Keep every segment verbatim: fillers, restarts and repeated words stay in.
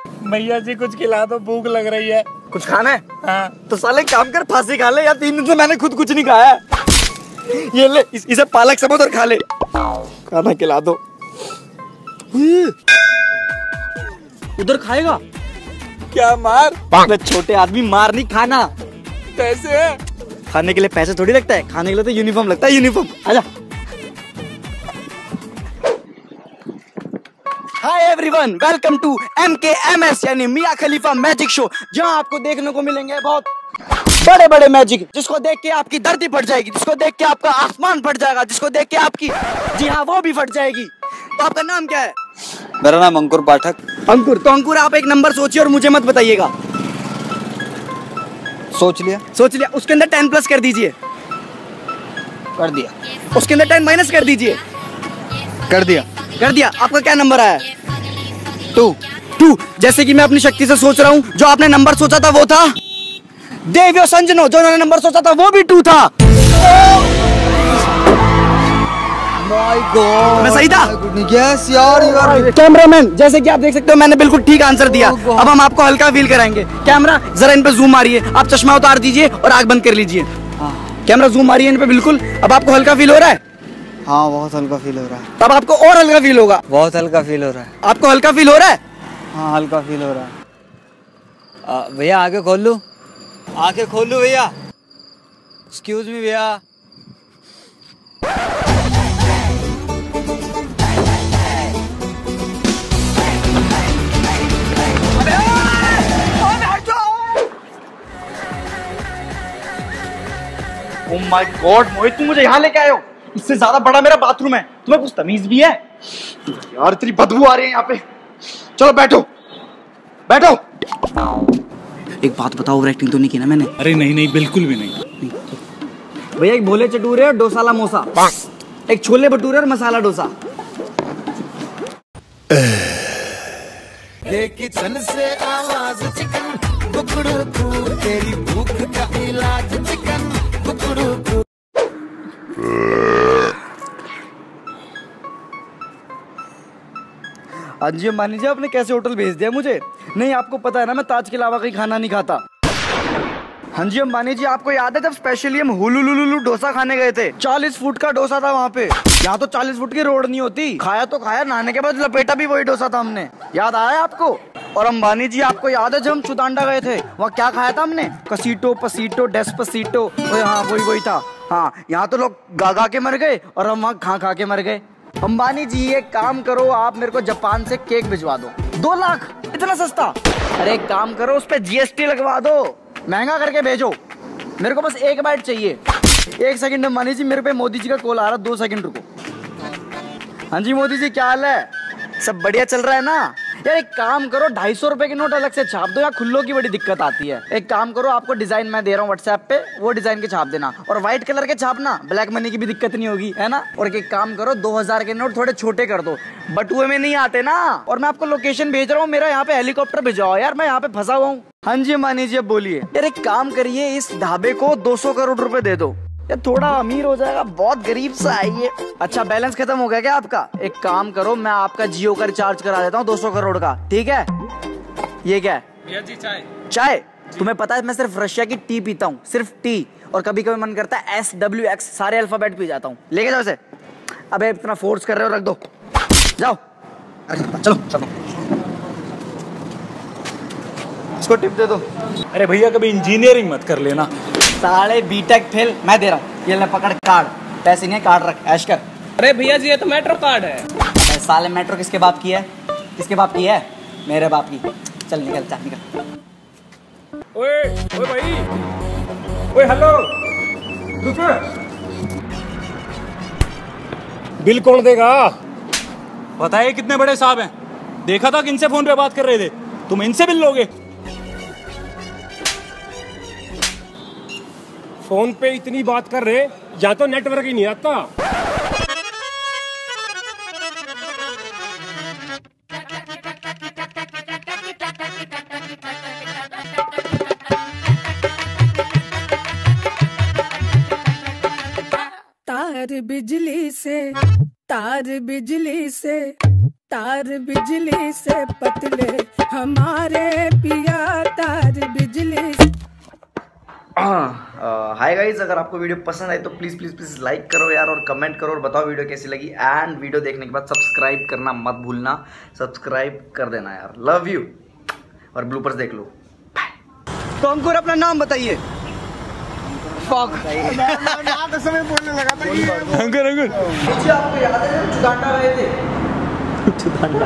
भैया जी कुछ खिला दो, भूख लग रही है। कुछ खाना है? हाँ। तो साले काम कर, फांसी खा ले यार। तीन दिन से मैंने खुद कुछ नहीं खाया है। ये ले, इस, इसे पालक समुद्र खा ले। खाना खिला दो। उधर खाएगा क्या? मार? छोटे आदमी, मार नहीं खाना। पैसे है? खाने के लिए पैसे थोड़ी लगता है, खाने के लिए तो यूनिफॉर्म लगता है। यूनिफॉर्म, आजा। Hi everyone, welcome to M K M S यानी मियां खलीफा मैजिक शो, जहां आपको देखने को मिलेंगे बहुत बड़े बड़े मैजिक, जिसको देख के आपकी धरती फट जाएगी, जिसको देख के आपका आसमान फट जाएगा, जिसको देख के आपकी, जी हाँ, वो भी फट जाएगी। तो आपका नाम क्या है? मेरा नाम अंकुर पाठक। अंकुर, तो अंकुर आप एक नंबर सोचिए और मुझे मत बताइएगा। सोच लिया? सोच लिया। उसके अंदर टेन प्लस कर दीजिए। कर दिया। उसके अंदर टेन माइनस कर दीजिए। कर दिया। कर दिया। आपका क्या नंबर आया? टू। टू। जैसे कि मैं अपनी शक्ति से सोच रहा हूँ, जो आपने नंबर सोचा था वो था देवियो संजनो, जो उन्होंने नंबर सोचा था वो भी टू था। माय गॉड, मैं सही था? यस यार, यार। कैमरामैन, जैसे कि आप देख सकते हो मैंने बिल्कुल ठीक आंसर दिया। अब हम आपको हल्का फील कराएंगे। कैमरा जरा इन पे जूम मारिए, आप चश्मा उतार दीजिए और आंख बंद कर लीजिए। कैमरा जूम मारिए इन पे बिल्कुल। अब आपको हल्का फील हो रहा है? हाँ, बहुत हल्का फील हो रहा है। तब आपको और हल्का फील होगा। बहुत हल्का फील हो रहा है। आपको हल्का फील हो रहा है? हाँ, हल्का फील हो रहा है। भैया आंखें खोल लूं? आंखें खोल लूं भैया? एक्सक्यूज मी भैया। ओह माय गॉड मोहित, तुम मुझे यहाँ लेके आए हो? इससे ज्यादा बड़ा मेरा बाथरूम है। तुम्हें कुछ तमीज भी है? यार इतनी बदबू आ रही है यहाँ पे। चलो बैठो, बैठो। एक बात बताओ, ओवर एक्टिंग तो नहीं की ना मैंने? अरे नहीं नहीं, बिल्कुल भी नहीं। भैया एक भोले चटूरे और डोसाला मोसा, एक छोले भटूरे और मसाला डोसा। किचन से आवाज चिकन कुकड़ू कू, तेरी भूख का इलाज चिकन कुकड़ू कू। हाँ जी मान लीजिए, आपने कैसे होटल भेज दिया मुझे? नहीं, आपको पता है ना मैं ताज के अलावा कहीं खाना नहीं खाता। हाँ जी अंबानी जी, आपको याद है जब स्पेशली हम हुलुलुलुलु डोसा खाने गए थे? चालीस फुट का डोसा था वहाँ पे। यहाँ तो चालीस फुट की रोड नहीं होती। खाया तो खाया, नहाने के बाद लपेटा भी वही डोसा था हमने। याद आया है आपको? और अंबानी जी, आपको याद है जब हम चुतांडा गए थे, वहाँ क्या खाया था हमने? कसीटो पसीटो डेस्पसीटो। हाँ वही वही था। हाँ, यहाँ तो लोग गा गा के मर गए और हम वहाँ खा खा के मर गए। अंबानी जी एक काम करो, आप मेरे को जापान से केक भिजवा दो। दो लाख इतना सस्ता? अरे एक काम करो, उस पे जीएसटी लगवा दो, महंगा करके भेजो। मेरे को बस एक बाइट चाहिए। एक सेकंड अंबानी जी, मेरे पे मोदी जी का कॉल आ रहा, दो सेकंड रुको। हाँ जी मोदी जी, क्या हाल है? सब बढ़िया चल रहा है ना? यार एक काम करो, ढाई सौ रुपए के नोट अलग से छाप दो, या खुल्लों की बड़ी दिक्कत आती है। एक काम करो, आपको डिजाइन मैं दे रहा हूँ व्हाट्सएप पे, वो डिजाइन के छाप देना, और व्हाइट कलर के छापना, ब्लैक मनी की भी दिक्कत नहीं होगी, है ना? और एक काम करो, दो हजार के नोट थोड़े छोटे कर दो, बटुए में नहीं आते ना। और मैं आपको लोकेशन भेज रहा हूँ, मेरा यहाँ पे हेलीकॉप्टर भिजवाओ यार, मैं यहाँ पे फंसा हुआ हूँ। हाँ जी मानी जी, अब बोलिए। यार एक काम करिए, इस ढाबे को दो सौ करोड़ रुपए दे दो, यार थोड़ा अमीर हो जाएगा, बहुत गरीब सा है ये। अच्छा, बैलेंस खत्म हो गया क्या आपका? एक काम करो, मैं आपका जियो का रिचार्ज करा देता हूँ दो सौ करोड़ का, ठीक है? ये क्या है? भैया जी चाय। चाय? तुम्हें पता है मैं सिर्फ रशिया की टी पीता हूँ, सिर्फ टी। और कभी कभी मन करता है एस डब्ल्यू एक्स सारे अल्फाबेट पी जाता हूँ। लेके जाओ इसे। अबे इतना फोर्स कर रहे हो, रख दो, जाओ। अरे चलो चलो, इसको टिप दे दो। अरे भैया कभी इंजीनियरिंग मत कर लेना। साले बीटेक फेल, मैं दे रहा हूँ, ये ले पकड़ कार्ड। पैसे नहीं, कार्ड रख, ऐश कर। अरे भैया जी, ये तो मेट्रो कार्ड है। अबे साले मेट्रो किसके बाप की है? किसके बाप की है? मेरे बाप की। चल निकल, चल निकल। ओए ओए भाई, ओए हेलो, रुको। बिल कौन देगा? बताइए कितने बड़े साहब हैं? देखा था किनसे फोन पे बात कर रहे थे? तुम इनसे बिल लोगे? फोन पे इतनी बात कर रहे, या तो नेटवर्क ही नहीं आता। तार बिजली से, तार बिजली से, तार बिजली से पतले हमारे पिया तार बिजली से। हाय गाइज, अगर आपको वीडियो पसंद आए तो प्लीज़ प्लीज़ प्लीज़ लाइक करो यार, और कमेंट करो और बताओ वीडियो कैसी लगी। एंड वीडियो देखने के बाद सब्सक्राइब करना मत भूलना, सब्सक्राइब कर देना यार। Love you. और ब्लूपर्स देख लो। तो अंकुर अपना नाम बताइए। फॉग समय बोलने लगा था कि अंकुर अंकुर आपको याद है जब चुदांडा गए थे? चुदांडा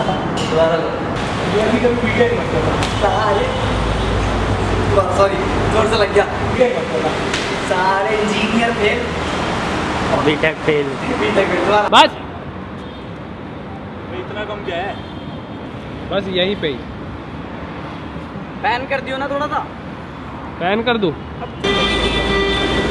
सॉरी जोर से लग गया। सारे engineer fail, BTech fail, BTech fail. बस इतना कम क्या है? बस यहीं पे ही बैन कर दियो ना थोड़ा सा। बैन कर दूं?